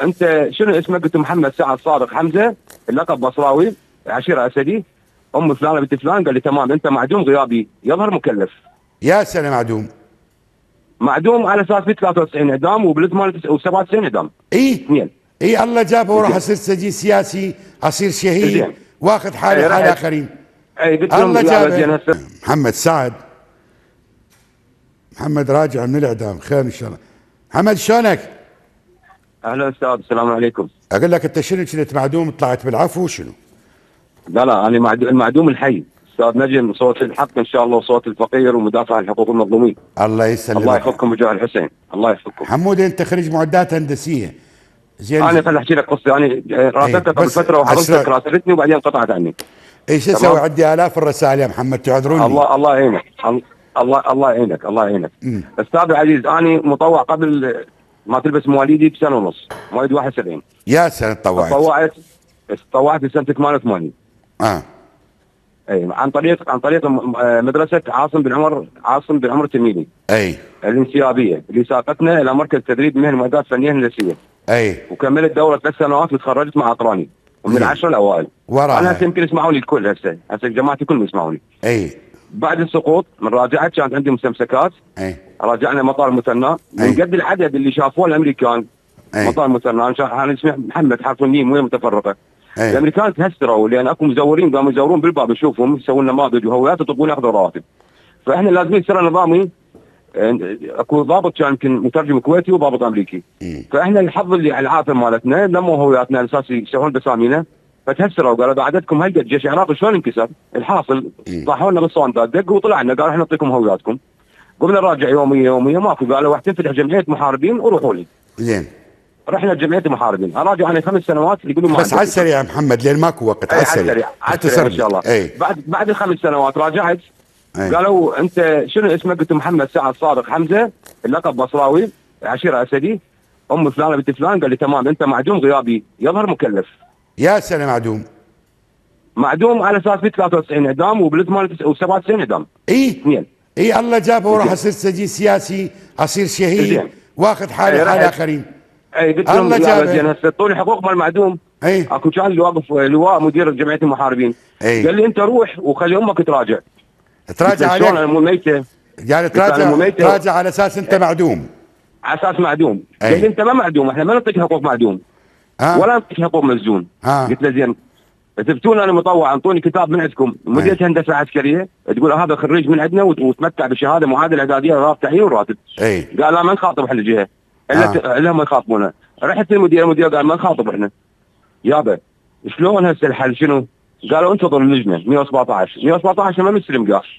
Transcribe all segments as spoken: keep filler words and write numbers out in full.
انت شنو اسمك؟ قلت محمد سعد صادق حمزه، اللقب بصراوي، عشيره اسدي، ام فلانه بنت فلان. قال لي تمام، انت معدوم غيابي يظهر مكلف. يا سنه معدوم؟ معدوم على اساس في ثلاثة وتسعين اعدام وبال سبعة وتسعين اعدام. اي اثنين. اي الله جابه وراح اصير سجين سياسي، اصير شهيد، واخذ حالي حال اخرين. اي قلت لهم الله جابه. محمد سعد، محمد راجع من الاعدام، خير ان شاء الله. محمد شلونك؟ اهلا استاذ، السلام عليكم. اقول لك انت شنو كنت معدوم طلعت بالعفو وشنو؟ لا لا انا المعدوم الحي استاذ نجم، صوت الحق ان شاء الله وصوت الفقير ومدافع عن حقوق المظلومين. الله يسلمك. الله يحفظكم وجاه الحسين، الله يحفظكم. حمود انت خريج معدات هندسيه. زين انا خل احكي لك قصه. انا راسلتك قبل فتره وحضرتك راسلتني وبعدين قطعت عني. ايش اسوي؟ عندي الاف الرسائل يا محمد تعذروني. الله الله يعينك، الله الله يعينك، الله يعينك. استاذ العزيز انا مطوع قبل ما تلبس مواليدي بسنه ونص، مواليد واحد وسبعين. يا سنه تطوعت؟ تطوعت تطوعت بسنه ثمانية وثمانين. اه اي عن طريق عن طريق مدرسه عاصم بن عمر، عاصم بن عمر التلميذي. اي الانسيابيه اللي ساقتنا الى مركز تدريب مهن معدات فنيه هندسيه. اي وكملت دوره ثلاث سنوات وتخرجت مع اطراني ومن العشره الاوائل. وراها انا هسه يمكن يسمعوني الكل، هسه هسه جماعتي كلهم يسمعوني. اي بعد السقوط من راجعت كانت عندي مستمسكات. اي راجعنا مطار المثنى من قد العدد اللي شافوه الامريكان. أي. مطار المثنى انا اسمي محمد حرف الميم وين متفرقه. أي. الامريكان تهسروا لان اكو مزورين قاموا يزورون بالباب يشوفهم يسوون نماذج وهويات يطلبون ياخذوا رواتب. فاحنا لازم سر نظامي. اكو ضابط كان يمكن مترجم كويتي وضابط امريكي. م. فاحنا الحظ اللي على العافيه مالتنا لموا هوياتنا على اساس يشتغلون بسامينا فتهسروا قالوا اذا عددكم هالقد جيش العراقي شلون انكسر؟ الحاصل طاحوا لنا بالصوندات دقوا وطلعنا قالوا احنا نعطيكم هوياتكم. قمنا نراجع يوميا يوميا ماكو، قالوا راح تنفتح جمعيه محاربين وروحوا لي. زين رحنا جمعيه المحاربين، اراجع انا خمس سنوات يقولوا ما بس على السريع يا محمد لين ماكو وقت. على السريع على السريع ان شاء الله. اي بعد بعد الخمس سنوات راجعت. أي. قالوا انت شنو اسمك؟ قلت محمد سعد صادق حمزه، اللقب بصراوي، عشيره اسدي، ام فلانه بنت فلان. قال لي تمام، انت معدوم غيابي يظهر مكلف. يا سنه معدوم؟ معدوم على اساس في ثلاثة وتسعين اعدام وبال سبعة وتسعين اعدام. اي اثنين. اي الله جابه وراح اصير سجين سياسي، اصير شهيد، واخذ حالي حال اخرين. اي قلت لهم زين هسه طول حقوق مال معدوم. اي اكو كان اللي واقف لواء مدير جمعيه المحاربين. أي. قال لي انت روح وخلي امك تراجع. تراجع عليك؟ انا مو ميته يعني تراجع تراجع على اساس انت معدوم. على اساس معدوم. قال لي انت ما معدوم، احنا ما نعطيك حقوق معدوم. آه. ولا نعطيك حقوق مسجون. آه. قلت له زين اثبتون انا مطوع، اعطوني كتاب من عندكم مديريه هندسه عسكريه تقول هذا خريج من عندنا وتمتع بشهاده معادله اعداديه راتب تعيين وراتب. اي قال لا ما نخاطب احنا الجهه الا الا هم يخاطبونا. رحت للمدير، المدير قال ما نخاطب احنا. يابا شلون هسه الحل شنو؟ قالوا انتظر اللجنه مئة وسبعطعش مئة وسبعطعش ما مستلم قال.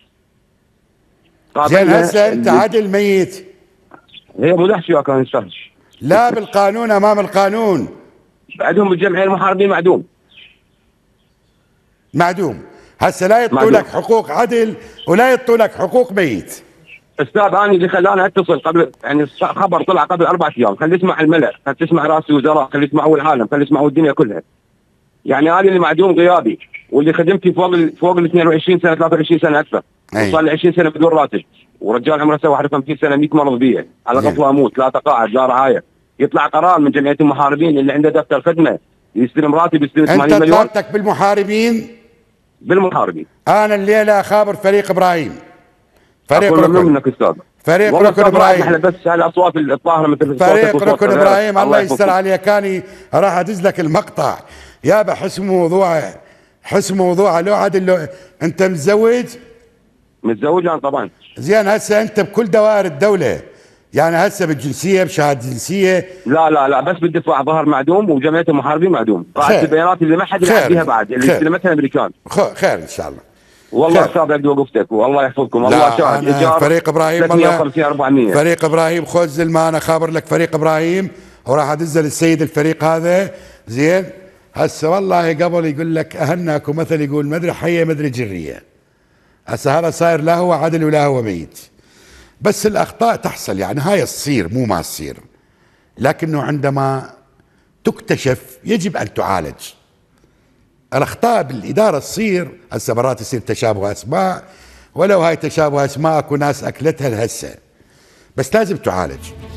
زين هسه انت عدل ميت. هي مو دحشي كان يستهج. لا بالقانون، امام القانون. بعدهم بالجمعيه المحاربين معدوم. معدوم. هسه لا يعطوا لك حقوق عدل ولا يعطوا لك حقوق ميت. استاذ انا اللي خلاني اتصل قبل يعني خبر طلع قبل اربع ايام، خلي يسمع الملأ، خلي تسمع راس الوزراء، خلي يسمعوا العالم، خلي يسمعوا الدنيا كلها. يعني انا اللي معدوم غيابي واللي خدمتي فوق ال فوق ال اثنين وعشرين سنه ثلاثة وعشرين سنه اكثر. وصار لي عشرين سنه بدون راتب، ورجال عمره سوى واحد وخمسين سنه مئة مرض بيه، على غفله اموت، لا تقاعد لا رعايه. يطلع قرار من جمعيه المحاربين اللي عنده دفتر خدمه يستلم راتب يستلم ثمانين مليون. انت طلبتك بالمحاربين؟ بالمحاربين. انا الليله اخابر فريق ابراهيم. فريق ركن منك استاذ. فريق ركن ابراهيم. احنا بس هالاصوات الطاهره مثل فريق ركن ابراهيم. الله يستر عليك، اني راح ادز لك المقطع يابا. حسم موضوعه، حسم موضوعه. لو عادل لو انت متزوج؟ متزوج انا طبعا. زين هسه انت بكل دوائر الدوله يعني هسه بالجنسيه بشهاده جنسيه؟ لا لا لا بس بالدفاع ظهر معدوم وجمعيه المحاربين معدوم. قاعده البيانات اللي ما حد يلعب فيها بعد اللي استلمتها الامريكان. خير ان شاء الله. والله استاذ ابدي وقفتك والله يحفظكم. الله شاهد. ايجار فريق ابراهيم ثلاثمئة وخمسين أربعمئة. فريق ابراهيم خذ زلمه، انا خابر لك فريق ابراهيم وراح ادز للسيد الفريق هذا. زين هسه والله قبل يقول لك اهناكم مثل يقول مدري حيه مدري جريه. هسه هذا صاير لا هو عدل ولا هو ميت. بس الاخطاء تحصل يعني هاي تصير مو ما تصير، لكنه عندما تكتشف يجب ان تعالج. الاخطاء بالاداره تصير، هسه مرات يصير تشابه اسماء، ولو هاي تشابه اسماء اكو ناس اكلتها لهسه، بس لازم تعالج.